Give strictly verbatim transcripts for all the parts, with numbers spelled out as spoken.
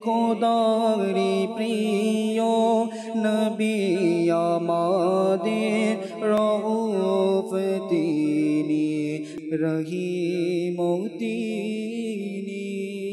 খোদারি প্রিয় নবী আমাদের রউফ তিনি রহিম তিনি।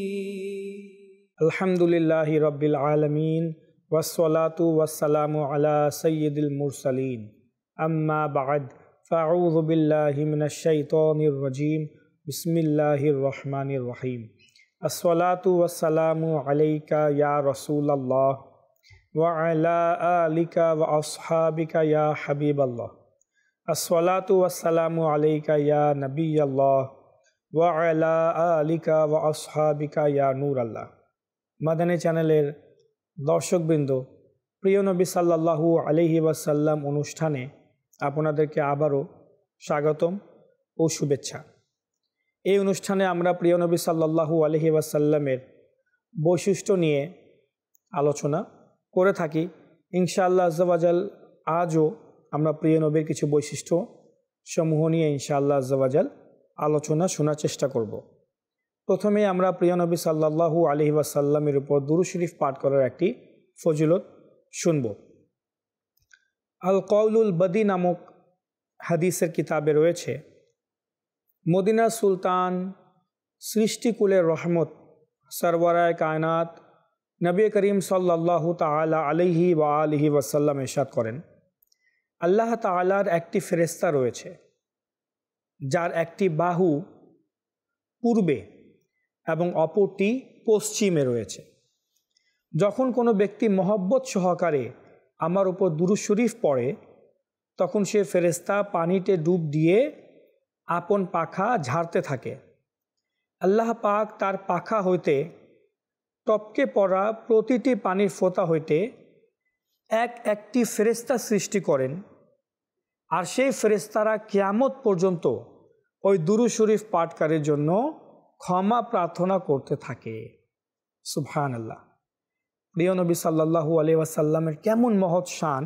আলহামদুলিল্লাহি রাব্বিল আলামিন ওয়াসসালাতু ওয়াসসালামু আলা সাইয়্যিদিল মুরসালিন আম্মা বা'দ ফাআউযু বিল্লাহি মিনাশ শাইতানির রাজীম বিসমিল্লাহির রহমানির রহিম। আসসালাতু ওয়াসসালামু আলাইকা ইয়া রাসূলাল্লাহ ওয়া আলা আলিকা ওয়া আসহাবিকা ইয়া হাবিবাল্লাহ। আসসালাতু ওয়াসসালামু আলাইকা ইয়া নবিয়াল্লাহ ওয়া আলা আলিকা ওয়া আসহাবিকা ইয়া নূরাল্লাহ। মাদানী চ্যানেলের দর্শকবৃন্দ, প্রিয় নবী সাল্লাল্লাহু আলাইহি ওয়াসাল্লাম অনুষ্ঠানে আপনাদেরকে আবারও স্বাগতম ও শুভেচ্ছা। এই অনুষ্ঠানে আমরা প্রিয় নবী সাল্লাল্লাহু আলাইহি ওয়াসাল্লামের বৈশিষ্ট্য নিয়ে আলোচনা করে থাকি। ইনশাআল্লাহ আজ্জা ওয়া জাল আজও আমরা প্রিয় নবীর কিছু বৈশিষ্ট্য সমূহ নিয়ে ইনশাআল্লাহ আজ্জা ওয়া জাল আলোচনা শোনার চেষ্টা করব। প্রথমে আমরা প্রিয় নবী সাল্লাল্লাহু আলাইহি ওয়াসাল্লামের উপর দুরূদ শরীফ পাঠ করার একটি ফজিলত শুনব। আল কওলুল বদী নামক হাদিসের কিতাবে রয়েছে, মদিনার সুলতান সৃষ্টিকুলের রহমত সরওয়ারায়ে কায়নাত নবী করিম সাল্লাল্লাহু তাআলা আলাইহি ওয়া আলিহি ওয়াসাল্লাম ইরশাদ করেন, আল্লাহ তাআলার একটি ফেরেশতা রয়েছে যার একটি বাহু পূর্বে এবং অপরটি পশ্চিমে রয়েছে। যখন কোনো ব্যক্তি মহব্বত সহকারে আমার উপর দুরূদ শরীফ পড়ে, তখন সে ফেরেশতা পানিতে ডুব দিয়ে আপন পাখা ঝাড়তে থাকে। আল্লাহ পাক তার পাখা হইতে টপকে পড়া প্রতিটি পানির ফোঁটা হইতে এক একটি ফেরেশতা সৃষ্টি করেন, আর সেই ফেরেশতারা কিয়ামত পর্যন্ত ওই দুরূদ শরীফ পাঠকারীর জন্য ক্ষমা প্রার্থনা করতে থাকে। সুবহানাল্লাহ। প্রিয় নবী সাল্লাল্লাহু আলাইহি ওয়াসাল্লামের কেমন মহৎ শান,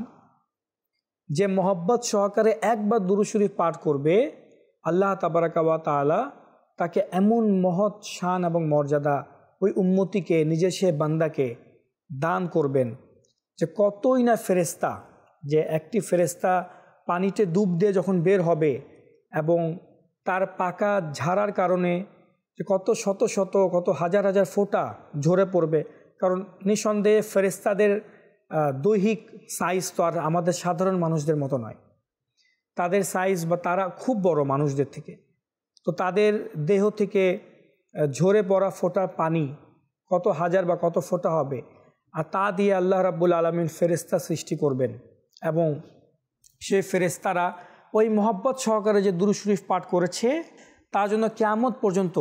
যে মহব্বত সহকারে একবার দুরূদ শরীফ পাঠ করবে, আল্লাহ তাবারাকা ওয়া তাআলা তাকে এমন মহৎ শান এবং মর্যাদা ওই উম্মতিকে, নিজের সে বান্দাকে দান করবেন যে কতই না ফেরেশতা, যে একটি ফেরেশতা পানিতে ডুব দিয়ে যখন বের হবে এবং তার পাকা ঝাড়ার কারণে যে কত শত শত কত হাজার হাজার ফোঁটা ঝরে পড়বে। কারণ নিঃসন্দেহে ফেরেশতাদের দৈহিক সাইজ তো আর আমাদের সাধারণ মানুষদের মতো নয়, তাদের সাইজ বা তারা খুব বড় মানুষদের থেকে। তো তাদের দেহ থেকে ঝরে পড়া ফোঁটা পানি কত হাজার বা কত ফোঁটা হবে, আর তা দিয়ে আল্লাহ রাব্বুল আলামিন ফেরেশতা সৃষ্টি করবেন এবং সেই ফেরেশতারা ওই মহব্বত সহকারে যে দুরূদ শরীফ পাঠ করেছে তার জন্য কিয়ামত পর্যন্ত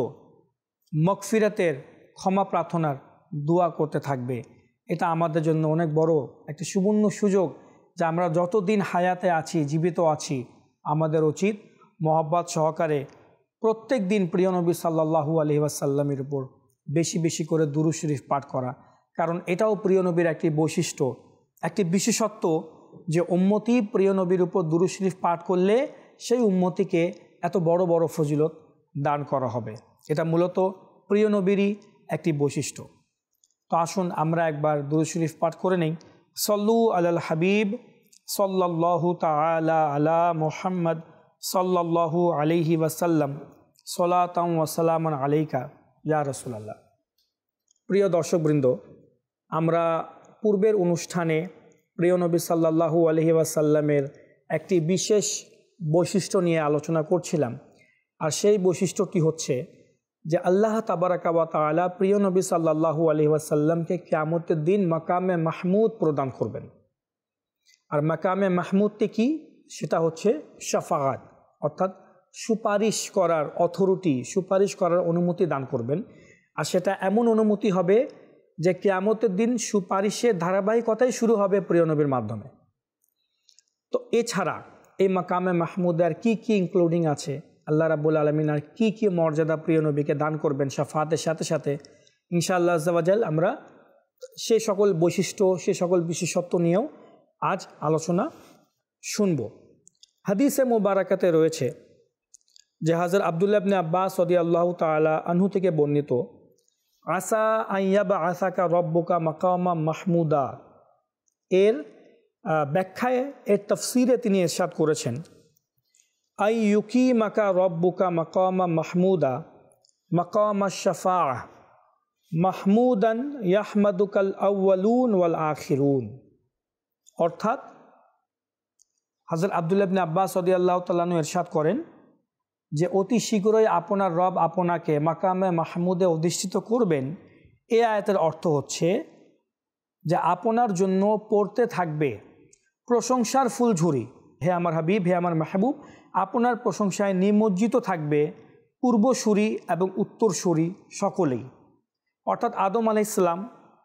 মাগফিরাতের ক্ষমা প্রার্থনার দোয়া করতে থাকবে। এটা আমাদের জন্য অনেক বড় একটি সুবর্ণ সুযোগ যে আমরা যতদিন হায়াতে আছি, জীবিত আছি, আমাদের উচিত মহব্বত সহকারে প্রত্যেক দিন প্রিয় নবী সাল্লাল্লাহু আলাইহি ওয়াসাল্লামের উপর বেশি বেশি করে দুরূদ শরীফ পাঠ করা। কারণ এটাও প্রিয় নবীর একটি বৈশিষ্ট্য, একটি বিশেষত্ব, যে উম্মতি প্রিয় নবীর উপর দুরূদ শরীফ পাঠ করলে সেই উম্মতিকে এত বড় বড় ফজিলত দান করা হবে। এটা মূলত প্রিয় নবীরই একটি বৈশিষ্ট্য। তো আসুন আমরা একবার দুরূদ শরীফ পাঠ করে নেই। সল্লু আলাল হাবিব সাল্লাল্লাহু তাআলা আলা মুহাম্মদ সাল্লাল্লাহু আলাইহি ওয়াসাল্লাম সলাতাম ওয়া সালামান আলাইকা ইয়া রাসূলুল্লাহ। প্রিয় দর্শকবৃন্দ, আমরা পূর্বের অনুষ্ঠানে প্রিয় নবী সাল্লাল্লাহু আলাইহি ওয়াসাল্লামের একটি বিশেষ বৈশিষ্ট্য নিয়ে আলোচনা করছিলাম, আর সেই বৈশিষ্ট্যটি হচ্ছে যে আল্লাহ তাবারাকা ওয়া তাআলা প্রিয় নবী সাল্লাল্লাহু আলাইহি ওয়াসাল্লামকে কিয়ামতের দিন মাকামে মাহমুদ প্রদান করবেন। আর মাকামে মাহমুদটি কি? সেটা হচ্ছে শাফাআত, অর্থাৎ সুপারিশ করার অথরিটি, সুপারিশ করার অনুমতি দান করবেন। আর সেটা এমন অনুমতি হবে যে কিয়ামতের দিন সুপারিশের ধারাবাহিকতাই শুরু হবে প্রিয় নবীর মাধ্যমে। তো এছাড়া এই মাকামে মাহমুদে আর কী কী ইনক্লুডিং আছে, আল্লাহ রাব্বুল আলামিন আর কী কী মর্যাদা প্রিয় নবীকে দান করবেন শাফাতের সাথে সাথে, ইনশাআল্লাহ আজ্জা ওয়া জাল আমরা সেই সকল বৈশিষ্ট্য, সেই সকল বিশেষত্ব নিয়েও আজ আলোচনা শুনব। হাদিসে মুবারাকাতে রয়েছে যে হযরত আব্দুল্লাহ ইবনে আব্বাস রাদিয়াল্লাহু তাআলা আনহু থেকে বর্ণিত, আসা আইয়াবা আসাকা রব্বুকা মাকামা মাহমুদা এর ব্যাখ্যায় এর তফসিরে তিনি ইরশাদ করেছেন, আই ইউকি মাকা রব্বুকা মাকামা মাহমুদা মাকামা শাফাআহ মাহমুদান ইয়াহমাদুকাল আউয়ালুন ওয়াল আখিরুন। অর্থাৎ হযরত আব্দুল্লাহ ইবনে আব্বাস রাদিয়াল্লাহু তাআলা আনহু ইরশাদ করেন যে অতি শীঘ্রই আপনার রব আপনাকে মাকামে মাহমুদে অধিষ্ঠিত করবেন। এ আয়াতের অর্থ হচ্ছে যে আপনার জন্য পড়তে থাকবে প্রশংসার ফুলঝুরি। হে আমার হাবিব, হে আমার মাহবুব, আপনার প্রশংসায় নিমজ্জিত থাকবে পূর্বসূরি এবং উত্তরসূরি সকলেই। অর্থাৎ আদম আলাইহিস সালাম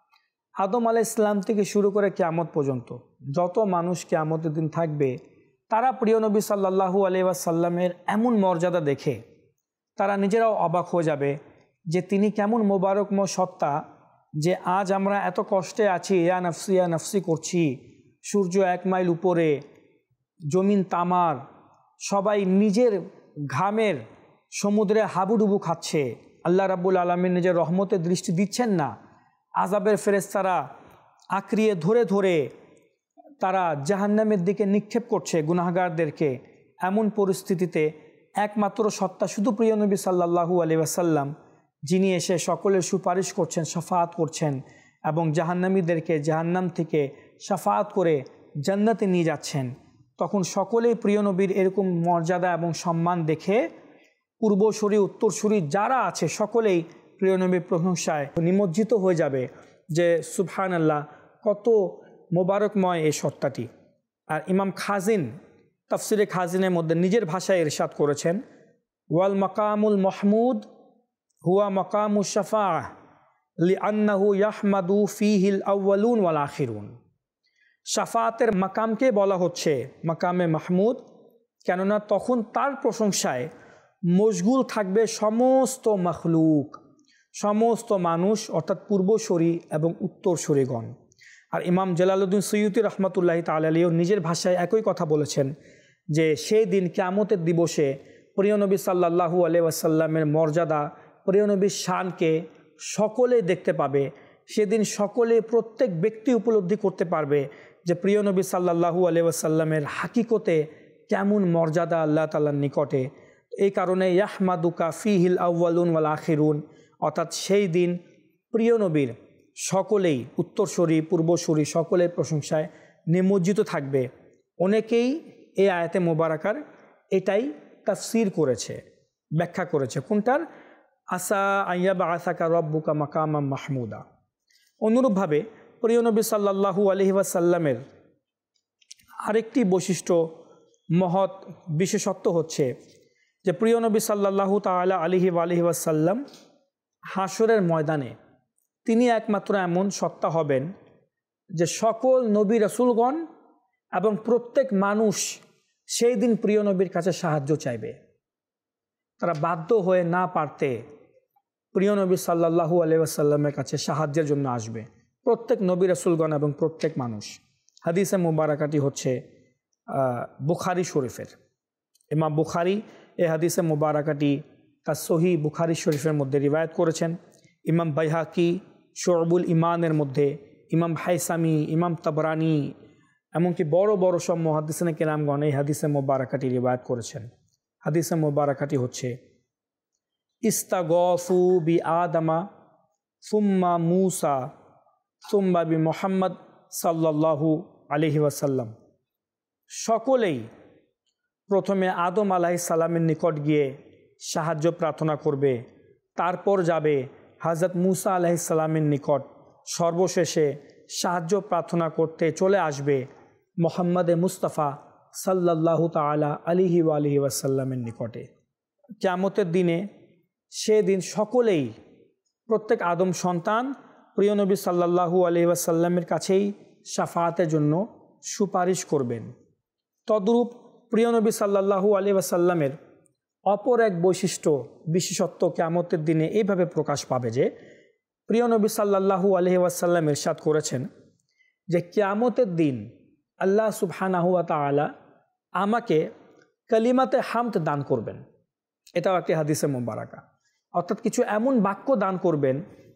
আদম আলাইহিস সালাম থেকে শুরু করে কিয়ামত পর্যন্ত যত মানুষ কিয়ামতের দিন থাকবে, তারা প্রিয় নবী সাল্লাল্লাহু আলাইহি ওয়াসাল্লামের এমন মর্যাদা দেখে তারা নিজেরাও অবাক হয়ে যাবে যে তিনি কেমন মোবারকময় সত্তা, যে আজ আমরা এত কষ্টে আছি, ইয়া নফসি ইয়া নফসি করছি, সূর্য এক মাইল উপরে, জমিন তামার, সবাই নিজের ঘামের সমুদ্রে হাবুডুবু খাচ্ছে, আল্লাহ রাব্বুল আলামিন নিজের রহমতের দৃষ্টি দিচ্ছেন না, আযাবের ফেরেশতারা আঁকড়িয়ে ধরে ধরে তারা জাহান্নামের দিকে নিক্ষেপ করছে গুনাহগারদেরকে। এমন পরিস্থিতিতে একমাত্র সত্তা শুধু প্রিয় নবী সাল্লাল্লাহু আলাইহি ওয়াসাল্লাম, যিনি এসে সকলের সুপারিশ করছেন, শাফাআত করছেন এবং জাহান্নামীদেরকে জাহান্নাম থেকে শাফাআত করে জান্নাতে নিয়ে যাচ্ছেন। তখন সকলেই প্রিয় নবীর এরকম মর্যাদা এবং সম্মান দেখে পূর্বসূরি উত্তরসূরি যারা আছে সকলেই প্রিয় নবীর প্রশংসায় নিমজ্জিত হয়ে যাবে যে সুবহানাল্লাহ, কত মোবারকময় এই সত্তাটি। আর ইমাম খাজিন তাফসিরে খাজিনের মধ্যে নিজের ভাষায় ইরশাদ করেছেন, ওয়াল মাকামুল মাহমুদ হুয়া মাকামুশ শাফাআহ লিআন্নাহু ইয়াহমাদু ফীহিল আউয়ালুন ওয়াল আখিরুন। শাফাআতের মাকামকে বলা হচ্ছে মাকামে মাহমুদ, কেননা তখন তার প্রশংসায় মশগুল থাকবে সমস্ত মখলুক, সমস্ত মানুষ, অর্থাৎ পূর্বসূরি এবং উত্তরসূরিগণ। আর ইমাম জালালউদ্দিন সুয়ুতি রহমতুল্লাহি তাআলা আলাইহি নিজের ভাষায় একই কথা বলেছেন যে সেই দিন কিয়ামতের দিবসে প্রিয় নবী সাল্লাল্লাহু আলাইহি ওয়াসাল্লামের মর্যাদা, প্রিয় নবীর শানকে সকলে দেখতে পাবে। সেদিন সকলে প্রত্যেক ব্যক্তি উপলব্ধি করতে পারবে যে প্রিয় নবী সাল্লাল্লাহু আলাইহি ওয়াসাল্লামের হাকিকতে কেমন মর্যাদা আল্লাহ তাআলার নিকটে। এই কারণে ইয়াহমাদুকা ফীহিল আউয়ালুন ওয়াল আখিরুন, অর্থাৎ সেই দিন প্রিয় নবীর সকলেই উত্তরসূরি পূর্বসূরি সকলের প্রশংসায় নিমজ্জিত থাকবে। অনেকেই এই আয়াতে মোবারকার এটাই তাফসীর করেছে, ব্যাখ্যা করেছে। কোনটার? আসা আইয়াবা আসাকা রব্বুকা মাকামা মাহমুদা। অনুরূপভাবে প্রিয় নবী সাল্লাল্লাহু আলাইহি ওয়াসাল্লামের আরেকটি বৈশিষ্ট্য, মহৎ বিশেষত্ব হচ্ছে যে প্রিয় নবী সাল্লাল্লাহু তাআলা আলাইহি আলাইহি ওয়াসাল্লাম হাসরের ময়দানে তিনি একমাত্র এমন সত্তা হবেন যে সকল নবী রাসূলগণ এবং প্রত্যেক মানুষ সেই দিন প্রিয় নবীর কাছে সাহায্য চাইবে। তারা বাধ্য হয়ে না পারতে প্রিয় নবী সাল্লাল্লাহু আলাইহি ওয়াসাল্লামের কাছে সাহায্যের জন্য আসবে, প্রত্যেক নবী রাসূলগণ এবং প্রত্যেক মানুষ। হাদিসে মুবারাকাটি হচ্ছে বুখারী শরীফের। ইমাম বুখারী এই হাদিসে মুবারাকাটি তার সহিহ বুখারী শরীফের মধ্যে রিওয়ায়াত করেছেন। ইমাম বাইহাকি শুআবুল ঈমানের মধ্যে, ইমাম হাইসামি, ইমাম তাবরানি, এমনকি বড় বড় সব মুহাদ্দিসিনে কেরামগণ এই হাদিসে মুবারাকাটি রিওয়ায়াত করেছেন। হাদিসে মুবারাকাটি হচ্ছে ইস্তাগফু বি আদমা সুম্মা মুসা সুম্মা বি মুহাম্মদ সাল্লাল্লাহু আলাইহি ওয়াসাল্লাম। সকলেই প্রথমে আদম আলাইহিস সালামের নিকট গিয়ে সাহায্য প্রার্থনা করবে, তারপর যাবে হযরত মুসা আলাইহিস সালামের নিকট, সর্বশেষে সাহায্য প্রার্থনা করতে চলে আসবে মুহাম্মদে মুস্তাফা সাল্লাল্লাহু তাআলা আলাইহি ওয়া আলিহি ওয়াসাল্লামের নিকটে। কিয়ামতের দিনে সেদিন সকলেই, প্রত্যেক আদম সন্তান প্রিয় নবী সাল্লাল্লাহু আলাইহি ওয়াসাল্লামের কাছেই শাফাআতের জন্য সুপারিশ করবেন। তদ্রূপ প্রিয় নবী সাল্লাল্লাহু আলাইহি ওয়াসাল্লামের অপর এক বৈশিষ্ট্য, বিশেষত্ব কিয়ামতের দিনে এইভাবে প্রকাশ পাবে যে প্রিয় নবী সাল্লাল্লাহু আলাইহি ওয়াসাল্লাম ইরশাদ করেছেন যে কিয়ামতের দিন আল্লাহ সুবহানাহু ওয়া তাআলা আমাকে কালিমাতে হামদ দান করবেন। এটাও একটি হাদিসে মুবারাকা, অর্থাৎ কিছু এমন বাক্য দান করবেন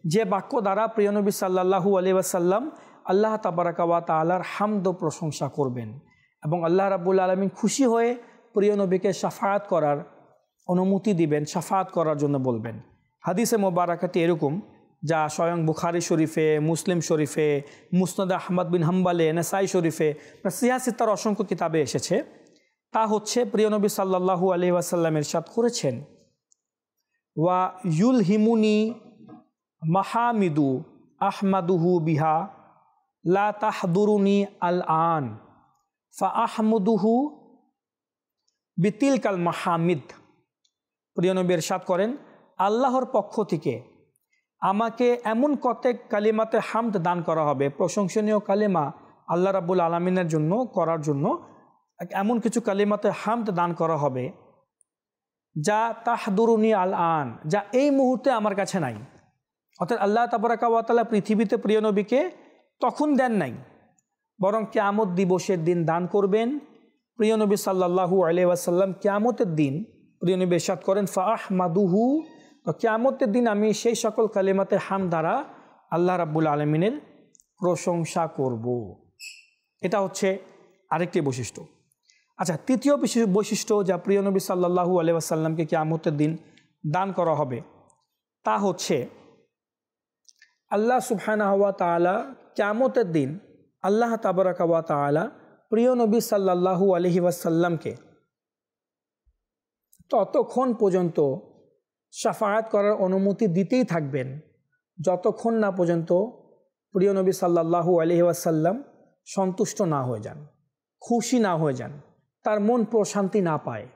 যে বাক্য দ্বারা প্রিয় নবী সাল্লাল্লাহু আলাইহি ওয়াসাল্লাম আল্লাহ তাবারাকা ওয়া তাআলার হামদ ও প্রশংসা করবেন এবং আল্লাহ রাব্বুল আলামিন খুশি হয়ে প্রিয় নবীকে শাফাআত করার অনুমতি দিবেন, শাফাআত করার জন্য বলবেন। হাদিসে মোবারকাটি এরকম, যা স্বয়ং বুখারী শরীফে, মুসলিম শরীফে, মুসনাদ আহমদ বিন হাম্বালে, নাসাই শরীফে, সিয়াসিত্তার অসংখ্য কিতাবে এসেছে। তা হচ্ছে প্রিয় নবী সাল্লাল্লাহু আলাইহি ওয়াসাল্লাম ইরশাদ করেছেন, ওয়া ইউলহিমুনি মাহামিদু আহমাদুহু বিহা লা তাহদুরুনি আল আন ফা আহমুদুহু বিতিলকাল মাহামিদ। প্রিয় নবী ইরশাদ করেন, আল্লাহর পক্ষ থেকে আমাকে এমন কতেক কালিমাতে হামদ দান করা হবে, প্রশংসনীয় কালিমা আল্লাহ রাব্বুল আলামিনের জন্য করার জন্য এমন কিছু কালিমাতে হামদ দান করা হবে যা তাহদুরুনি আল আন, যা এই মুহূর্তে আমার কাছে নাই। অর্থাৎ আল্লাহ তাবারাকা ওয়া তাআলা পৃথিবীতে প্রিয় নবীকে তখন দেন নাই, বরং কিয়ামত দিবসের দিন দান করবেন। প্রিয় নবী সাল্লাল্লাহু আলাইহি ওয়াসাল্লাম কিয়ামতের দিন প্রিয় নবী ইরশাদ করেন, ফা আহমাদুহু, তো কিয়ামতের দিন আমি সেই সকল কালিমাতে হাম দ্বারা আল্লাহ রাব্বুল আলামিনের প্রশংসা করব। এটা হচ্ছে আরেকটি বৈশিষ্ট্য। আচ্ছা, তৃতীয় বৈশিষ্ট্য যা প্রিয় নবী সাল্লাল্লাহু আলাইহি ওয়াসাল্লামকে কিয়ামতের দিন দান করা হবে, তা হচ্ছে আল্লাহ সুবহানাহু ওয়া তাআলা কিয়ামতের দিন আল্লাহ তাবারাকা ওয়া তাআলা প্রিয় নবী সাল্লাল্লাহু আলাইহি ওয়াসাল্লামকে ততক্ষণ পর্যন্ত শাফাআত করার অনুমতি দিতেই থাকবেন যতক্ষণ না পর্যন্ত প্রিয় নবী সাল্লাল্লাহু আলাইহি ওয়াসাল্লাম সন্তুষ্ট না হয়ে যান, খুশি না হয়ে যান, তার মন প্রশান্তি না পায়।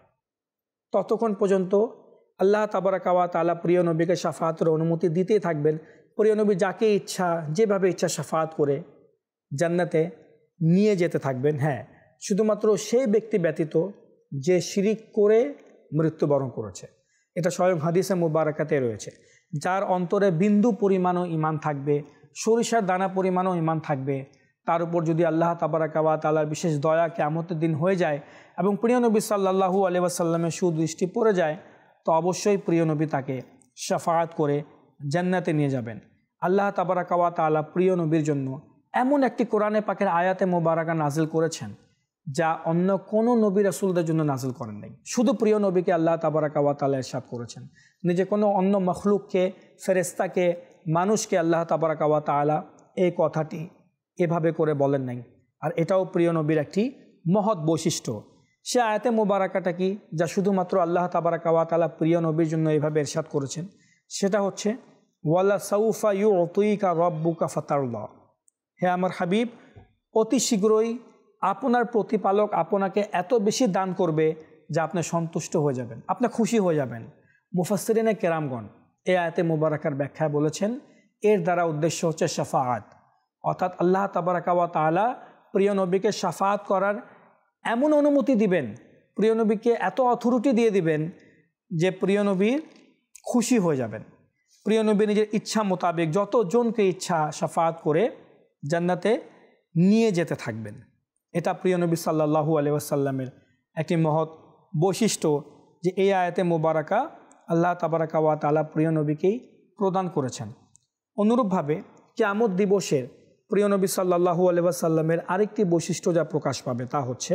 ততক্ষণ পর্যন্ত আল্লাহ তাবারাকা ওয়া তাআলা প্রিয় নবীকে শাফাআতের অনুমতি দিতেই থাকবেন। প্রিয় নবী যাকে ইচ্ছা যেভাবে ইচ্ছা শাফাআত করে জান্নাতে নিয়ে যেতে থাকবেন। হ্যাঁ, শুধুমাত্র সেই ব্যক্তি ব্যতীত যে শিরিক করে মৃত্যুবরণ করেছে। এটা স্বয়ং হাদিসে মুবারাকাতে রয়েছে। যার অন্তরে বিন্দু পরিমাণও ঈমান থাকবে, সরিষার দানা পরিমাণও ঈমান থাকবে, তার উপর যদি আল্লাহ তাবারাকা ওয়া তাআলার বিশেষ দয়া কিয়ামতের দিন হয়ে যায় এবং প্রিয় নবী সাল্লাল্লাহু আলাইহি ওয়াসাল্লামের সুদৃষ্টি পড়ে যায়, তো অবশ্যই প্রিয় নবী তাকে শাফাআত করে জান্নাতে নিয়ে যাবেন। আল্লাহ তাবারাকা ওয়া তাআলা প্রিয় নবীর জন্য এমন একটি কোরআনে পাকের আয়াতে মোবারকা নাজিল করেছেন যা অন্য কোনো নবী রাসূলদের জন্য নাজিল করেন নাই। শুধু প্রিয় নবীকে আল্লাহ তাবারাকা ওয়া তাআলা ইরশাদ করেছেন, নিজে কোনো অন্য মখলুককে, ফেরেশতাকে, মানুষকে আল্লাহ তাবারাকা ওয়া তাআলা এই কথাটি এভাবে করে বলেন নাই। আর এটাও প্রিয় নবীর একটি মহৎ বৈশিষ্ট্য। সে আয়াতে মোবারকাটা কি যা শুধুমাত্র আল্লাহ তাবারাকা ওয়া তাআলা প্রিয় নবীর জন্য এভাবে ইরশাদ করেছেন, সেটা হচ্ছে ওয়ালা সাউফা ইউতিকা রাব্বুকা ফাতারদা। হে আমার হাবিব, অতি শীঘ্রই আপনার প্রতিপালক আপনাকে এত বেশি দান করবে যা আপনি সন্তুষ্ট হয়ে যাবেন, আপনি খুশি হয়ে যাবেন। মুফাসসিরিনে কেরামগণ এই আয়াতে মুবারাকার ব্যাখ্যায় বলেছেন, এর দ্বারা উদ্দেশ্য হচ্ছে শাফাআত, অর্থাৎ আল্লাহ তাবারাকা ওয়া তাআলা প্রিয় নবীকে শাফাআত করার এমন অনুমতি দিবেন, প্রিয় নবীকে এত অথরিটি দিয়ে দিবেন যে প্রিয় নবীর খুশি হয়ে যাবেন। প্রিয় নবী নিজের ইচ্ছা মোতাবেক যতজনকে ইচ্ছা শাফাআত করে জান্নাতে নিয়ে যেতে থাকবেন। এটা প্রিয় নবী সাল্লাল্লাহু আলাইহি ওয়াসাল্লামের একটি মহৎ বৈশিষ্ট্য যে এই আয়াতে মোবারকা আল্লাহ তাবারাকা ওয়া তাআলা প্রিয় নবীকেই প্রদান করেছেন। অনুরূপভাবে কিয়ামত দিবসের প্রিয় নবী সাল্লাল্লাহু আলাইহি ওয়াসাল্লামের আরেকটি বৈশিষ্ট্য যা প্রকাশ পাবে তা হচ্ছে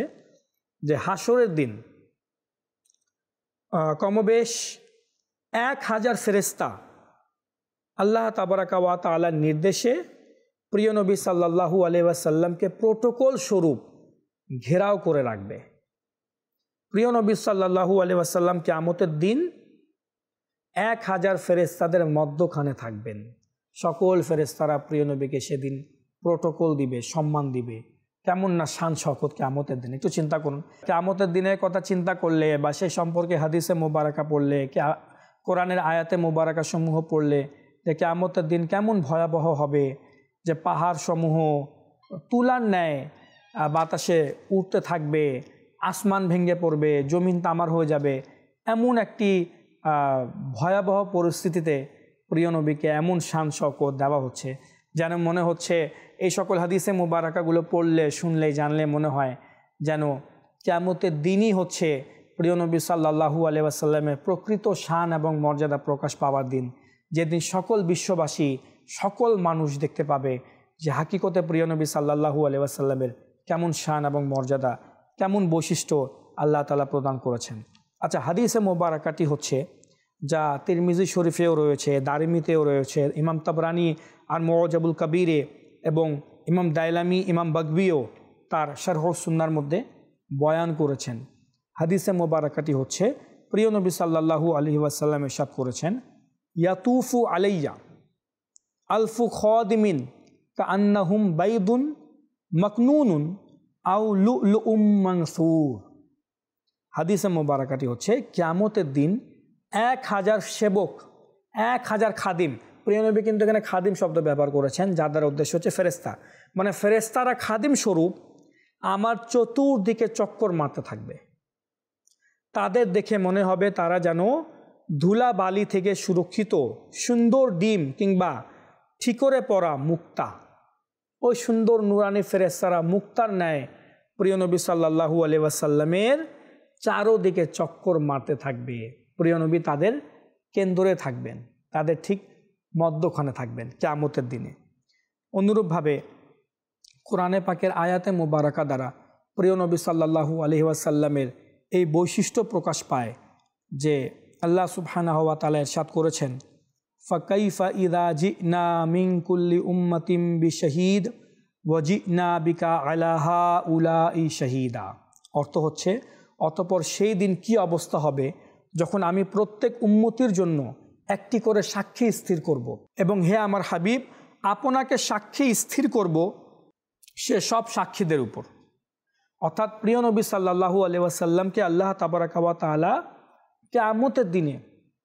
যে হাসরের দিন কমবেশ এক হাজার ফেরেশতা আল্লাহ তাবারাকা ওয়া তাআলার নির্দেশে প্রিয় নবী সাল্লাল্লাহু আলাইহি ওয়াসাল্লামকে প্রোটোকল স্বরূপ ঘেরাও করে রাখবে। প্রিয় নবী সাল্লাল্লাহু আলাইহি ওয়াসাল্লাম কিয়ামতের দিন এক হাজার ফেরেশতাদের মধ্যখানে থাকবেন। সকল ফেরেশতারা প্রিয় নবীকে সেদিন প্রোটোকল দিবে, সম্মান দিবে। কেমন না শান শওকত কিয়ামতের দিন! একটু চিন্তা করুন, কিয়ামতের দিনের কথা চিন্তা করলে বা সেই সম্পর্কে হাদিসে মোবারকা পড়লে, কোরআনের আয়াতে মোবারকা সমূহ পড়লে যে কিয়ামতের দিন কেমন ভয়াবহ হবে, যে পাহাড় সমূহ তুলার ন্যায় বাতাসে উঠতে থাকবে, আসমান ভেঙে পড়বে, জমিন তামার হয়ে যাবে, এমন একটি ভয়াবহ পরিস্থিতিতে প্রিয় নবীকে এমন শান শওকত দেওয়া হচ্ছে যেন মনে হচ্ছে এই সকল হাদিসে মুবারাকাগুলো পড়লে, শুনলে, জানলে মনে হয় যেন কিয়ামতের দিনই হচ্ছে প্রিয় নবী সাল্লাল্লাহু আলাইহি ওয়াসাল্লামের প্রকৃত শান এবং মর্যাদা প্রকাশ পাওয়ার দিন, যেদিন সকল বিশ্ববাসী সকল মানুষ দেখতে পাবে যে হাকিকতে প্রিয় নবী সাল্লাল্লাহু আলাইহি ওয়াসাল্লামের কেমন শান এবং মর্যাদা, কেমন বৈশিষ্ট্য আল্লাহ তাআলা প্রদান করেছেন। আচ্ছা, হাদিসে মোবারকাটি হচ্ছে যা তিরমিজি শরীফেও রয়েছে, দারিমিতেও রয়েছে, ইমাম তাবরানি আর মুআজাবুল কাবীরে এবং ইমাম দাইলামি, ইমাম বাগবিও তার শারহ সুন্নাহর মধ্যে বয়ান করেছেন। হাদিসে মোবারকাটি হচ্ছে প্রিয় নবী সাল্লাল্লাহু আলাইহি ওয়াসাল্লাম ইরশাদ করেছেন, ইয়াতুফু আলাইয়া আলফু খাদিমিন কাআন্নাহুম বাইদুন মাকনুনুন আও লুলুম মানসুর। হাদিসে মোবারকাটি হচ্ছে কিয়ামতের দিন এক হাজার সেবক, এক হাজার খাদিম, প্রিয় নবী কিন্তু এখানে খাদিম শব্দ ব্যবহার করেছেন, যার দ্বারা উদ্দেশ্য হচ্ছে ফেরেস্তা, মানে ফেরেস্তারা খাদিম স্বরূপ আমার চতুর্দিকে চক্কর মারতে থাকবে। তাদের দেখে মনে হবে তারা যেন ধুলা বালি থেকে সুরক্ষিত সুন্দর ডিম কিংবা ঠিকরে পড়া মুক্তা। ওই সুন্দর নুরানি ফেরেস্তারা মুক্তার ন্যায় প্রিয় নবী সাল্লাল্লাহু আলাইহি ওয়াসাল্লামের চারোদিকে চক্কর মারতে থাকবে। প্রিয় নবী তাদের কেন্দ্রে থাকবেন, তাদের ঠিক মধ্যখানে থাকবেন কিয়ামতের দিনে। অনুরূপভাবে কোরআনে পাকের আয়াতে মুবারাকা দ্বারা প্রিয় নবী সাল্লাল্লাহু আলাইহি ওয়াসাল্লামের এই বৈশিষ্ট্য প্রকাশ পায় যে আল্লাহ সুবহানাহু ওয়া তাআলা ইরশাদ করেছেন, ফাকাইফা ইযা জিনা মিন কুল্লি উম্মাতিন বিশাহিদ ওয়া জিনা বিকা আলা হাউলাই শাহিদা। অর্থ হচ্ছে, অতঃপর সেই দিন কি অবস্থা হবে যখন আমি প্রত্যেক উম্মতির জন্য একটি করে সাক্ষী স্থির করব, এবং হে আমার হাবিব আপনাকে সাক্ষী স্থির করব সে সব সাক্ষীদের উপর। অর্থাৎ প্রিয় নবী সাল্লাল্লাহু আলাইহি ওয়াসাল্লামকে আল্লাহ তাবারাকা ওয়া তাআলা কিয়ামতের দিনে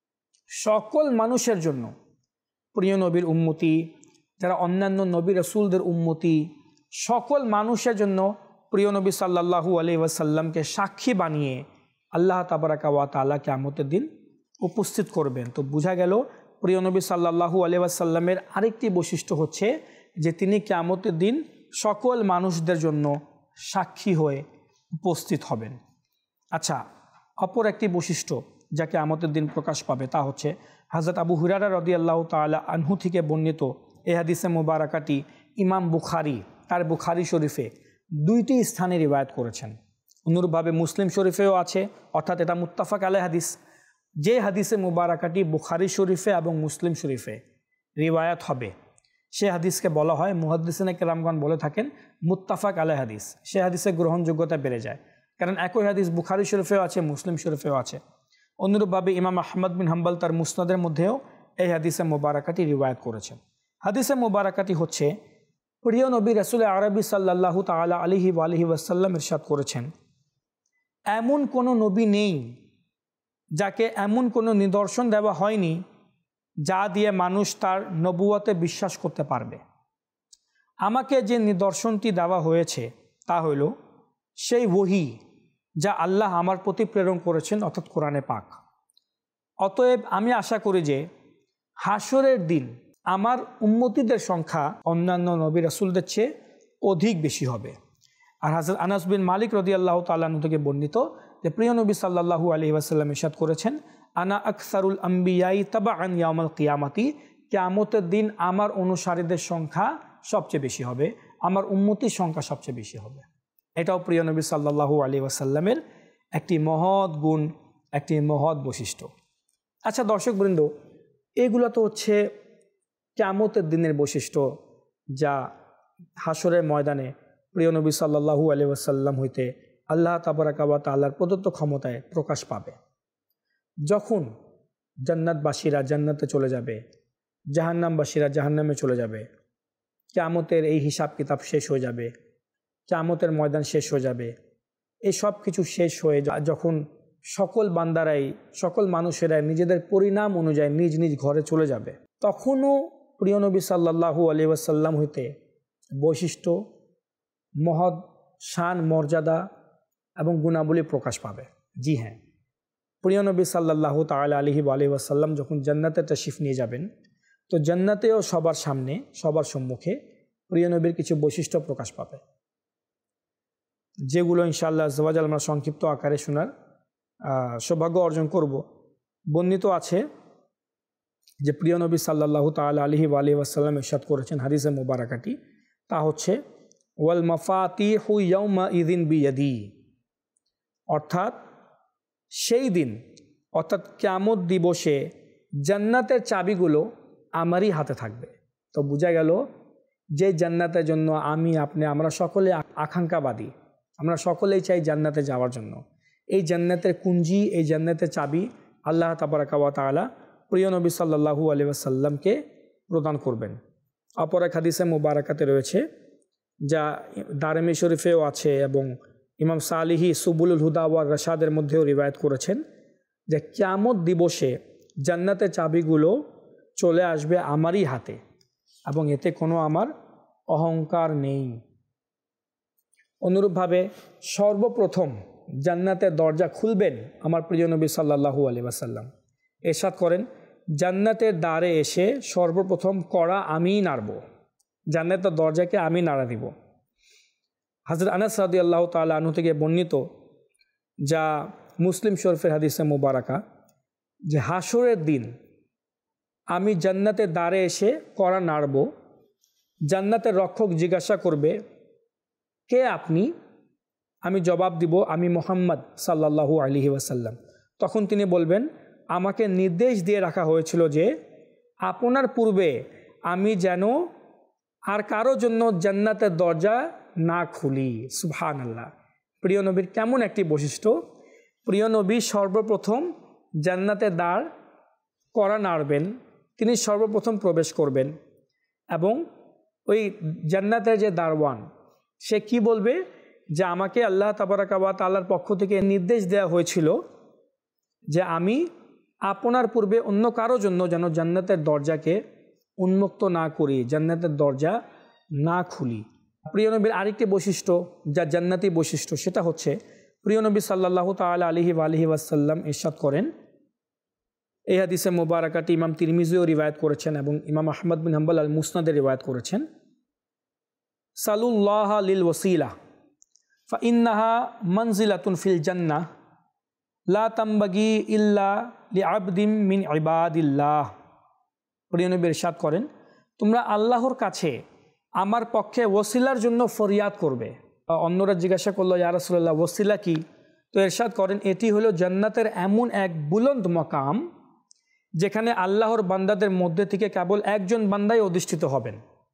সকল মানুষের জন্য, প্রিয় নবীর উম্মতি, যারা অন্যান্য নবী রাসূলদের উম্মতি, সকল মানুষের জন্য প্রিয় নবী সাল্লাল্লাহু আলাইহি ওয়াসাল্লামকে সাক্ষী বানিয়ে আল্লাহ তাবারাকা ওয়া তাআলা কিয়ামতের দিন উপস্থিত করবেন। তো বোঝা গেল প্রিয় নবী সাল্লাল্লাহু আলাইহি ওয়াসাল্লামের আরেকটি বৈশিষ্ট্য হচ্ছে যে তিনি কিয়ামতের দিন সকল মানুষদের জন্য সাক্ষী হয়ে উপস্থিত হবেন। আচ্ছা, অপর একটি বৈশিষ্ট্য যা কিয়ামতের দিন প্রকাশ পাবে তা হচ্ছে হযরত আবু হুরায়রা রাদিয়াল্লাহু তাআলা আনহু থেকে বর্ণিত এই হাদিসে মুবারাকাটি ইমাম বুখারী তার বুখারী শরীফে দুইটি স্থানে রিওয়ায়াত করেছেন। অনুরূপভাবে মুসলিম শরীফেও আছে, অর্থাৎ এটা মুত্তাফাক আলাইহি হাদিস। যে হাদিসে মুবারাকাটি বুখারী শরীফে এবং মুসলিম শরীফে রিওয়ায়াত হবে সে হাদিসকে বলা হয়, মুহাদ্দিসিনে কেরামগণ বলে থাকেন, মুত্তাফাক আলাইহি হাদিস। সে হাদিসের গ্রহণযোগ্যতা বেড়ে যায়, কারণ একই হাদিস বুখারী শরীফেও আছে, মুসলিম শরীফেও আছে। অনুরূপভাবে ইমাম আহমদ বিন হাম্বল তার মুসনাদের মধ্যেও এই হাদিসে মুবারাকাটি রিওয়ায়াত করেছেন। হাদিসে মুবারাকাটি হচ্ছে প্রিয় নবী রাসূল আরবি সাল্লাল্লাহু তাআলা আলাইহি ওয়া আলিহি ওয়াসাল্লাম ইরশাদ করেছেন, এমন কোনো নবী নেই যাকে এমন কোনো নিদর্শন দেওয়া হয়নি যা দিয়ে মানুষ তার নবুয়তে বিশ্বাস করতে পারবে। আমাকে যে নিদর্শনটি দেওয়া হয়েছে তা হইল সেই ওহী যা আল্লাহ আমার প্রতি প্রেরণ করেছেন, অর্থাৎ কোরআনে পাক। অতএব আমি আশা করি যে হাসরের দিন আমার উম্মতিদের সংখ্যা অন্যান্য নবী রাসূলদের চেয়ে অধিক বেশি হবে। আর হযরত আনাস বিন মালিক রাদিয়াল্লাহু তাআলা আনহু থেকে বর্ণিত যে প্রিয় নবী সাল্লাল্লাহু আলাইহি ওয়াসাল্লাম ইরশাদ করেছেন, আনা আকসারুল আম্বিয়াই তাবাআন ইয়াউমাল কিয়ামাতি, কিয়ামতের দিন আমার অনুসারীদের সংখ্যা সবচেয়ে বেশি হবে, আমার উম্মতির সংখ্যা সবচেয়ে বেশি হবে। এটাও প্রিয় নবী সাল্লাল্লাহু আলাইহি ওয়াসাল্লামের একটি মহৎ গুণ, একটি মহৎ বৈশিষ্ট্য। আচ্ছা দর্শকবৃন্দ, এগুলো তো হচ্ছে কিয়ামতের দিনের বৈশিষ্ট্য যা হাসরের ময়দানে প্রিয় নবী সাল্লাল্লাহু আলাইহি ওয়াসাল্লাম হইতে আল্লাহ তাবারাকা ওয়া তাআলার প্রদত্ত ক্ষমতায় প্রকাশ পাবে। যখন জান্নাতবাসীরা জান্নাতে চলে যাবে, জাহান্নামবাসীরা জাহান্নামে চলে যাবে, কিয়ামতের এই হিসাব কিতাব শেষ হয়ে যাবে, কিয়ামতের ময়দান শেষ হয়ে যাবে, এই সব কিছু শেষ হয়ে যখন সকল বান্দারাই, সকল মানুষেরাই নিজেদের পরিণাম অনুযায়ী নিজ নিজ ঘরে চলে যাবে, তখনও প্রিয় নবী সাল্লাল্লাহু আলাইহি ওয়াসাল্লাম হইতে বৈশিষ্ট্য, মহৎ শান, মর্যাদা এবং গুণাবলী প্রকাশ পাবে। জি হ্যাঁ, প্রিয় নবী সাল্লাল্লাহু তাআলা আলাইহি ওয়া আলিহি ওয়াসাল্লাম যখন জান্নাতে তাশরিফ নিয়ে যাবেন, তো জান্নাতেও সবার সামনে, সবার সম্মুখে প্রিয় নবীর কিছু বৈশিষ্ট্য প্রকাশ পাবে, যেগুলো ইনশাআল্লাহ আজ্জা ওয়া জাল্লা আমরা সংক্ষিপ্ত আকারে শোনার সৌভাগ্য অর্জন করব। বর্ণিত আছে যে প্রিয় নবী সাল্লাল্লাহু তাআলা আলাইহি ওয়া আলিহি ওয়াসাল্লাম ইরশাদ করেছেন হাদিসে মুবারাকাটি, তা হচ্ছে ওয়াল মাফাতিহু ইয়াউমা ইযিন বিয়াদি, অর্থাৎ সেই দিন অর্থাৎ কিয়ামত দিবসে জান্নাতের চাবিগুলো আমারই হাতে থাকবে। তো বোঝা গেল যে জান্নাতের জন্য আমি আপনি আমরা সকলে আকাঙ্ক্ষাবাদী, আমরা সকলেই চাই জান্নাতে যাওয়ার জন্য। এই জান্নাতের কুঞ্জি, এই জান্নাতের চাবি আল্লাহ তাবারাকা ওয়া তাআলা প্রিয় নবী সাল্লাল্লাহু আলাইহি ওয়াসাল্লামকে প্রদান করবেন। অপর এক হাদিসে মুবারাকাতে রয়েছে, যা দারমি শরীফেও আছে এবং ইমাম সালিহি সুবুলুল হুদা ওয়া রাশাদের মধ্যেও রিওয়ায়াত করেছেন, যে কিয়ামত দিবসে জান্নাতের চাবিগুলো চলে আসবে আমারই হাতে এবং এতে কোনো আমার অহংকার নেই। অনুরূপভাবে সর্বপ্রথম জান্নাতের দরজা খুলবেন আমার প্রিয় নবী সাল্লাল্লাহু আলাইহি ওয়াসাল্লাম। ইরশাদ করেন, জান্নাতের দ্বারে এসে সর্বপ্রথম কড়া আমিই নাড়ব, জান্নাতের দরজাকে আমি নাড়া দিব। হযরত আনাস রাদিয়াল্লাহু তাআলা আনহু থেকে বর্ণিত, যা মুসলিম শরীফের হাদিসে মুবারাকা, যে হাসরের দিন আমি জান্নাতের দ্বারে এসে কড়া নাড়ব, জান্নাতের রক্ষক জিজ্ঞাসা করবে, কে আপনি? আমি জবাব দিব, আমি মুহাম্মদ সাল্লাল্লাহু আলাইহি ওয়াসাল্লাম। তখন তিনি বলবেন, আমাকে নির্দেশ দিয়ে রাখা হয়েছিল যে আপনার পূর্বে আমি যেন আর কারো জন্য জান্নাতের দরজা না খুলি। সুবহানাল্লাহ। প্রিয় নবীর কেমন একটি বৈশিষ্ট্য! প্রিয় নবী সর্বপ্রথম জান্নাতের দ্বার কড়া নাড়বেন, তিনি সর্বপ্রথম প্রবেশ করবেন এবং ওই জান্নাতের যে দারওয়ান, সে কি বলবে, যে আমাকে আল্লাহ তাবারাকা ওয়া তাআলার পক্ষ থেকে নির্দেশ দেওয়া হয়েছিল যে আমি আপনার পূর্বে অন্য কারো জন্য যেন জান্নাতের দরজাকে উন্মুক্ত না করি, জান্নাতের দরজা না খুলি। প্রিয় নবীর আরেকটি বৈশিষ্ট্য, যা জান্নাতি বৈশিষ্ট্য, সেটা হচ্ছে প্রিয় নবী সাল্লাল্লাহু তাআলা আলাইহি ওয়া আলিহি ওয়াসাল্লাম ইরশাদ করেন, এই হাদিসে মুবারাকাটি ইমাম তিরমিজিও রিওয়ায়াত করেছেন এবং ইমাম আহমদ বিন হাম্বল আল মুসনাদে রিওয়ায়াত করেছেন, সালুল্লাহ লিল ওয়াসিলা ফা ইন্নাহা মানজিলাতুন ফিল জান্নাহ লা তামবাগি ইল্লা লিআবদিন মিন ইবাদিল্লাহ। প্রিয় নবী ইরশাদ করেন, তোমরা আল্লাহর কাছে আমার পক্ষে ওসিলার জন্য ফরিয়াদ করবে। অন্যরা জিজ্ঞাসা করলো, ইয়া রাসূলুল্লাহ, ওসিলা কি? তো ইরশাদ করেন, এটি হলো জান্নাতের এমন এক বুলন্দ মাকাম যেখানে আল্লাহর বান্দাদের মধ্যে থেকে কেবল একজন বান্দাই অধিষ্ঠিত হবেন।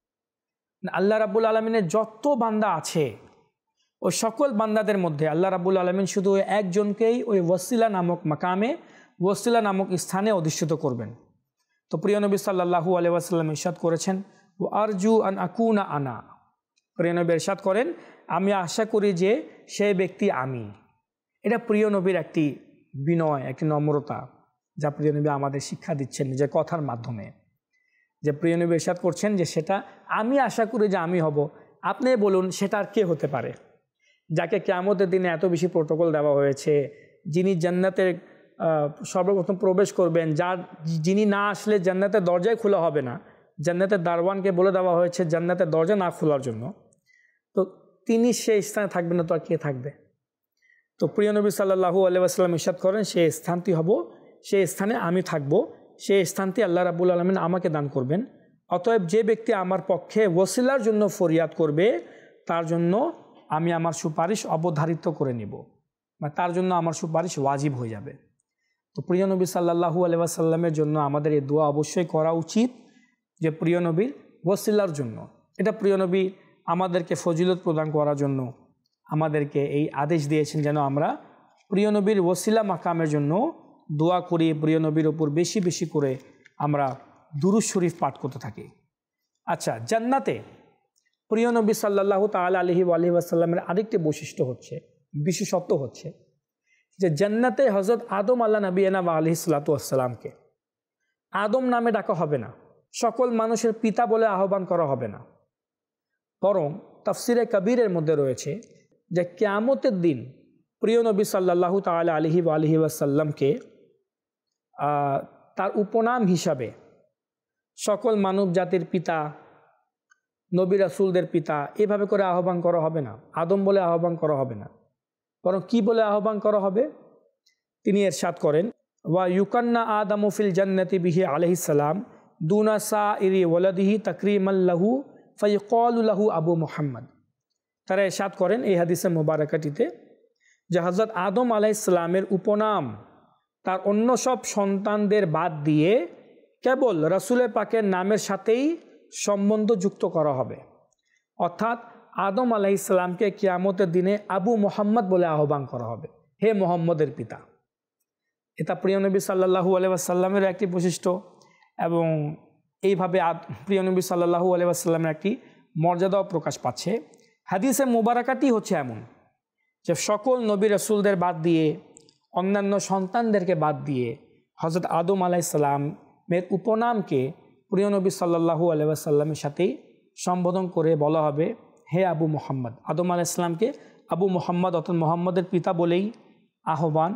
আল্লাহ রাব্বুল আলামিনের যত বান্দা আছে, ওই সকল বান্দাদের মধ্যে আল্লাহ রাব্বুল আলামিন শুধু একজনকেই ওই ওয়াসিলা নামক মাকামে, ওয়াসিলা নামক স্থানে অধিষ্ঠিত করবেন। তো প্রিয় নবী সাল্লাল্লাহু আলাইহি ওয়াসাল্লাম ইরশাদ করেছেন, ও আরজু আন আকুনা আনা। প্রিয় নবী ইরশাদ করেন, আমি আশা করি যে সেই ব্যক্তি আমি। এটা প্রিয় নবীর একটি বিনয়, একটি নম্রতা, যা প্রিয় নবী আমাদের শিক্ষা দিচ্ছেন নিজের কথার মাধ্যমে। যে প্রিয় নবী ইরশাদ করছেন যে সেটা আমি আশা করি যে আমি হব। আপনি বলুন, সেটা আর কে হতে পারে? যাকে কিয়ামতের দিনে এত বেশি প্রোটোকল দেওয়া হয়েছে, যিনি জান্নাতের সর্বপ্রথম প্রবেশ করবেন, যার যিনি না আসলে জান্নাতের দরজায় খোলা হবে না, জান্নাতের দারওয়ানকে বলে দেওয়া হয়েছে জান্নাতের দরজা না খোলার জন্য, তো তিনি সেই স্থানে থাকবেন না, তো আর কে থাকবে? তো প্রিয় নবী সাল্লাল্লাহু আলাইহি ওয়াসাল্লাম ইরশাদ করেন, সেই স্থানটি হব, সেই স্থানে আমি থাকব, সেই স্থানটি আল্লাহ রাব্বুল আলামিন আমাকে দান করবেন। অতএব যে ব্যক্তি আমার পক্ষে ওসিলার জন্য ফরিয়াদ করবে, তার জন্য আমি আমার সুপারিশ অবধারিত করে নিব, মানে তার জন্য আমার সুপারিশ ওয়াজিব হয়ে যাবে। তো প্রিয় নবী সাল্লাল্লাহু আলাইহি ওয়াসাল্লামের জন্য আমাদের এই দোয়া অবশ্যই করা উচিত, যে প্রিয় নবীর ওসিলার জন্য। এটা প্রিয় নবী আমাদেরকে ফজিলত প্রদান করার জন্য আমাদেরকে এই আদেশ দিয়েছেন, যেন আমরা প্রিয় নবীর ওসিলা মাকামের জন্য দোয়া করি, প্রিয় নবীর ওপর বেশি বেশি করে আমরা দুরূদ শরীফ পাঠ করতে থাকি। আচ্ছা, জান্নাতে প্রিয় নবী সাল্লাল্লাহু তাআলা আলাইহি ওয়া আলিহি ওয়াসাল্লামের আরেকটি বৈশিষ্ট্য হচ্ছে, বিশেষত্ব হচ্ছে যে জান্নাতে হযরত আদম আল্লাহ নবিয়্যিনা ওয়া আলাইহিস সালাতু ওয়াস সালামকে আদম নামে ডাকা হবে না, সকল মানুষের পিতা বলে আহ্বান করা হবে না, বরং তাফসিরে কবিরের মধ্যে রয়েছে যে কিয়ামতের দিন প্রিয় নবী সাল্লাল্লাহু তাআলা আলাইহি ওয়া আলিহি ওয়াসাল্লামকে তার উপনাম হিসাবে সকল মানব জাতির পিতা, নবী রাসূলদের পিতা এভাবে করে আহ্বান করা হবে না, আদম বলে আহ্বান করা হবে না, বরং কি বলে আহ্বান করা হবে? তিনি ইরশাদ করেন, ওয়া ইউকান্না আদামু ফিল জান্নাতি বিহি আলাইহিস সালাম দুনা সাইরি ওয়ালাদিহি তাকরিমান লাহু ফায়ুকালু লাহু আবু মুহাম্মদ। তারা ইরশাদ করেন এই হাদিসে মুবারাকাটিতে যে হযরত আদম আলাইহিস সালামের উপনাম তার অন্য সব সন্তানদের বাদ দিয়ে কেবল রাসূলের পাকের নামের সাথেই সম্বন্ধ যুক্ত করা হবে। অর্থাৎ আদম আলাইহিস সালামকে কিয়ামতের দিনে আবু মুহাম্মদ বলে আহ্বান করা হবে, হে মুহাম্মদের পিতা। এটা প্রিয় নবী সাল্লাল্লাহু আলাইহি ওয়াসাল্লামের একটি বৈশিষ্ট্য এবং এইভাবে প্রিয় নবী সাল্লাল্লাহু আলাইহি ওয়াসাল্লামের একটি মর্যাদাও প্রকাশ পাচ্ছে। হাদিসে মুবারাকাটি হচ্ছে এমন যে সকল নবী রাসূলদের বাদ দিয়ে অন্যান্য সন্তানদেরকে বাদ দিয়ে হযরত আদম আলাইহিস সালামের উপনামকে প্রিয় নবী সাল্লাল্লাহু আলাইহি ওয়াসাল্লামের সাথেই সম্বোধন করে বলা হবে হে আবু মুহাম্মদ। আদম আলাইহিস সালামকে আবু মুহাম্মদ অর্থাৎ মুহাম্মদের পিতা বলেই আহ্বান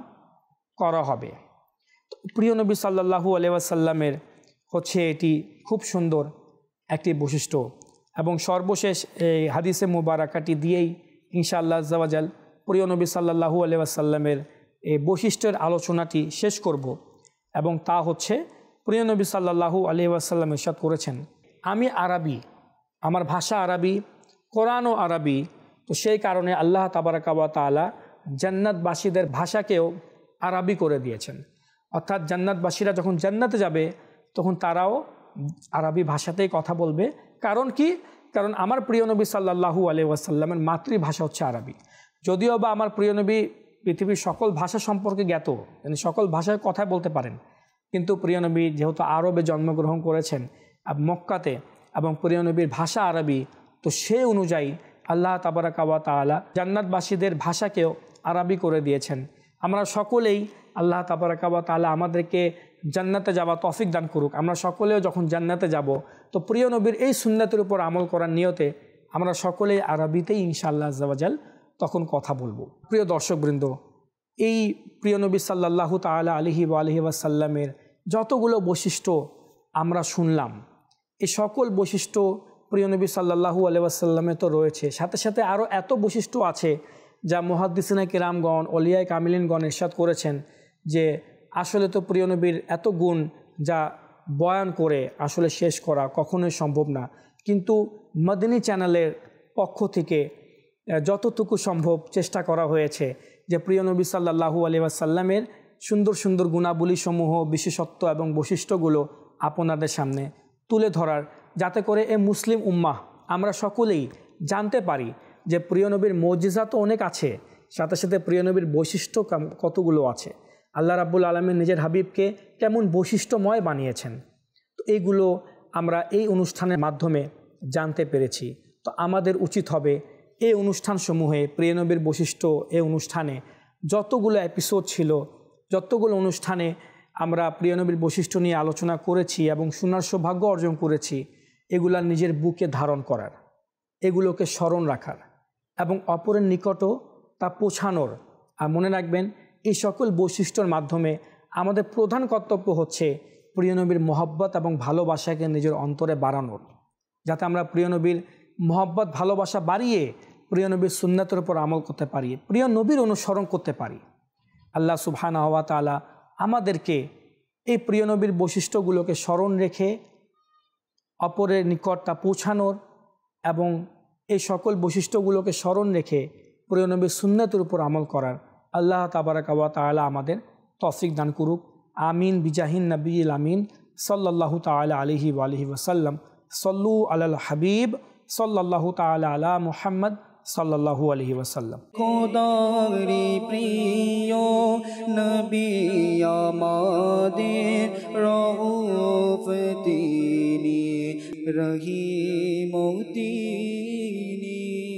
করা হবে। প্রিয় নবী সাল্লাল্লাহু আলাইহি ওয়াসাল্লামের হচ্ছে এটি খুব সুন্দর একটি বৈশিষ্ট্য এবং সর্বশেষ এই হাদিসে মুবারাকাটি দিয়েই ইনশাআল্লাহ আজ্জা ওয়া জাল প্রিয় নবী সাল্লাল্লাহু আলাইহি ওয়াসাল্লামের এই বৈশিষ্ট্যের আলোচনাটি শেষ করব এবং তা হচ্ছে প্রিয় নবী সাল্লাল্লাহু আলাইহি ওয়াসাল্লাম ইরশাদ করেছেন, আমি আরবি, আমার ভাষা আরবি, কোরআনও আরবি, তো সেই কারণে আল্লাহ তাবারাকা ওয়া তাআলা জান্নাতবাসীদের ভাষাকেও আরবি করে দিয়েছেন। অর্থাৎ জান্নাতবাসীরা যখন জান্নাতে যাবে তখন তারাও আরবি ভাষাতেই কথা বলবে। কারণ কি? কারণ আমার প্রিয় নবী সাল্লাল্লাহু আলাইহি ওয়াসাল্লামের মাতৃভাষা হচ্ছে আরবি। যদিও বা আমার প্রিয় নবী পৃথিবীর সকল ভাষা সম্পর্কে জ্ঞাত, তিনি সকল ভাষায় কথা বলতে পারেন, কিন্তু প্রিয় নবী যেহেতু আরবে জন্মগ্রহণ করেছেন মক্কাতে এবং প্রিয় নবীর ভাষা আরবি, তো সেই অনুযায়ী আল্লাহ তাবারাকা ওয়া তাআলা জান্নাতবাসীদের ভাষাকেও আরবি করে দিয়েছেন। আমরা সকলেই আল্লাহ তাবারাকা ওয়া তাআলা আমাদেরকে জান্নাতে যাওয়া তৌফিক দান করুক। আমরা সকলেও যখন জান্নাতে যাব তো প্রিয় নবীর এই সুন্নাতের উপর আমল করার নিয়তে আমরা সকলেই আরবিতেই ইনশাআল্লাহ আজ্জা ওয়া জাল তখন কথা বলবো। প্রিয় দর্শকবৃন্দ, এই প্রিয় নবী সাল্লাল্লাহু তাআলা আলাইহি ওয়া আলিহি ওয়াসাল্লামের যতগুলো বৈশিষ্ট্য আমরা শুনলাম, এই সকল বৈশিষ্ট্য প্রিয় নবী সাল্লাল্লাহু আলাইহি ওয়াসাল্লামে তো রয়েছে, সাথে সাথে আরও এত বৈশিষ্ট্য আছে যা মুহাদ্দিসিনে কিরামগণ ওলিয়ায়ে কামিলিনগণ ইরশাদ করেছেন যে আসলে তো প্রিয় নবীর এত গুণ যা বয়ান করে আসলে শেষ করা কখনোই সম্ভব না। কিন্তু মদনী চ্যানেলের পক্ষ থেকে যতটুকু সম্ভব চেষ্টা করা হয়েছে যে প্রিয় নবী সাল্লাল্লাহু আলাইহি ওয়াসাল্লামের সুন্দর সুন্দর গুণাবলীসমূহ, বিশেষত্ব এবং বৈশিষ্ট্যগুলো আপনাদের সামনে তুলে ধরার, যাতে করে এ মুসলিম উম্মাহ আমরা সকলেই জানতে পারি যে প্রিয় নবীর মুজিজা তো অনেক আছে, সাথে সাথে প্রিয় নবীর বৈশিষ্ট্য কতগুলো আছে, আল্লাহ রাব্বুল আলামিন নিজের হাবিবকে কেমন বৈশিষ্ট্যময় বানিয়েছেন। তো এইগুলো আমরা এই অনুষ্ঠানের মাধ্যমে জানতে পেরেছি। তো আমাদের উচিত হবে এই অনুষ্ঠানসমূহে প্রিয় নবীর বৈশিষ্ট্য, এই অনুষ্ঠানে যতগুলো এপিসোড ছিল, যতগুলো অনুষ্ঠানে আমরা প্রিয় নবীর বৈশিষ্ট্য নিয়ে আলোচনা করেছি এবং শোনার সৌভাগ্য অর্জন করেছি, এগুলা নিজের বুকে ধারণ করার, এগুলোকে স্মরণ রাখার এবং অপরের নিকটও তা পৌঁছানোর। আর মনে রাখবেন, এই সকল বৈশিষ্ট্যর মাধ্যমে আমাদের প্রধান কর্তব্য হচ্ছে প্রিয় নবীর মহব্বত এবং ভালোবাসাকে নিজের অন্তরে বাড়ানোর, যাতে আমরা প্রিয় নবীর মহব্বত ভালোবাসা বাড়িয়ে প্রিয় নবীর সুন্নাতের উপর আমল করতে পারি, প্রিয় নবীর অনুসরণ করতে পারি। আল্লাহ সুবহানাহু ওয়া তাআলা আমাদেরকে এই প্রিয় নবীর বৈশিষ্ট্যগুলোকে স্মরণ রেখে অপরের নিকট তা পৌঁছানোর এবং এই সকল বৈশিষ্ট্যগুলোকে স্মরণ রেখে প্রিয় নবীর সুন্নাতের উপর আমল করার আল্লাহ তাবারাকা ওয়া তাআলা আমাদের তৌফিক দান করুক। আমিন বিজাহিন নবীল আমিন সাল্লাল্লাহু তাআলা আলাইহি ওয়া আলিহি ওয়াসাল্লাম। সল্লু আলাল হাবিব সাল্লাল্লাহু তাআলা আলা মুহাম্মদ সাল্লাল্লাহু আলাইহি ওয়াসাল্লাম। খোদারি প্রিয় নবী আমাদের রউফ তিনি রহিম তিনি।